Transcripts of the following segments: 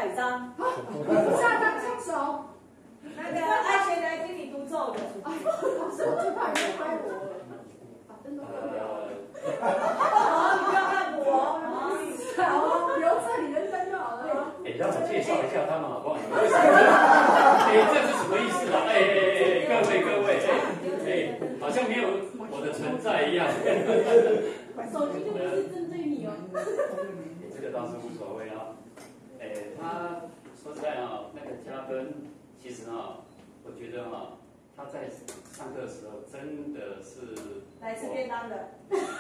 100张。 下当枪手。 那个安全来给你独奏的。 老师，我最怕你在拍我了。把灯都关掉了。 好，你不要看我。 好，留着你的灯就好了。 哎，让我介绍一下他们好不好？你们为什么？哎，这是什么意思啊？各位，好像没有我的存在一样。 手机就不是针对你哦。 这个倒是无所谓啊。他说实在啊，那个加分，其实啊，我觉得啊，他在上课的时候真的是来吃便当的。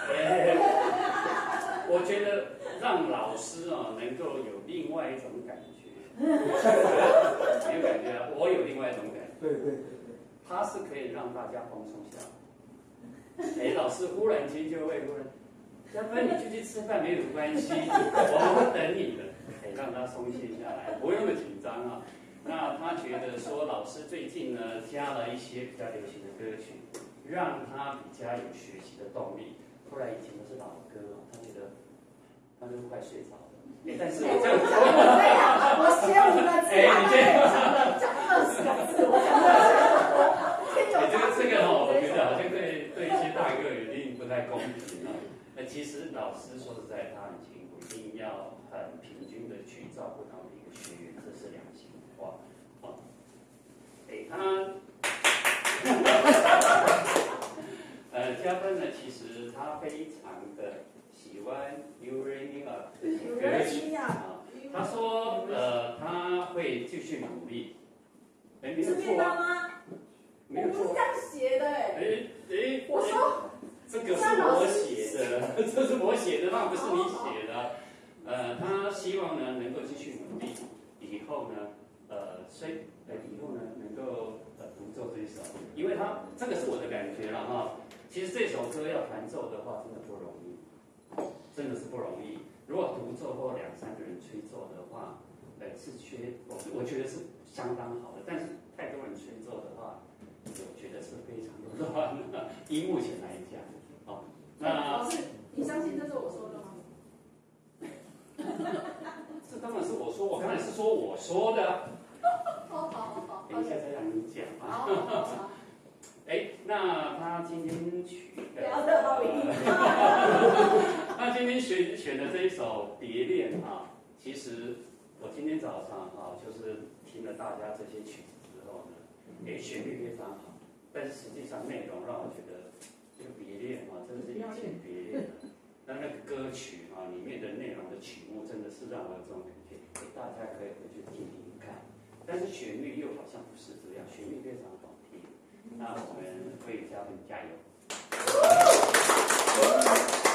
我觉得让老师啊能够有另外一种感觉，你有感觉啊？我有另外一种感觉。对，他是可以让大家放松下来。老师忽然间就会加分，你就去吃饭没有关系，我们会等你的。让他松懈下来，不用那么紧张啊。那他觉得说，老师最近呢加了一些比较流行的歌曲，让他比较有学习的动力。不然以前都是老歌哦，他觉得他都快睡着了。但是我这样说， 我写5个字， 你讲20个字，我讲这个哦，我觉得好像对一些大哥一定不太公平啊。其实老师说实在，他很辛苦，一定要很平均的去照顾到每一个学员，这是良心话。加分呢，其实他非常的喜欢 Urania 这首歌曲啊。他说他会继续努力。没有错啊。没有错。 我不是这样写的我说。 这个是我写的，这是我写的，那不是你写的。他希望呢能够继续努力，以后呢，能够独奏这一首，因为他这个是我的感觉了哈。其实这首歌要弹奏的话，真的不容易，真的是不容易。如果独奏或2、3个人吹奏的话，我觉得是相当好的，但是太多人吹奏的话，我觉得是非常的乱的。以目前来讲。 老师，你相信这是我说的吗？ 这当然是我说，我刚才是说我说的。 好。 等一下再让你讲啊。 好。 那他今天不要得好意。 他今天选的这一首《蝶恋》啊，其实我今天早上啊，就是听了大家这些曲子之后呢，旋律非常好，但是实际上内容让我觉得。这个别恋啊，真的是以前别恋的。那个歌曲啊，里面的内容的曲目，真的是让我有这种感觉。大家可以回去听听看。但是旋律又好像不是这样，旋律非常好听。那我们为嘉宾加油。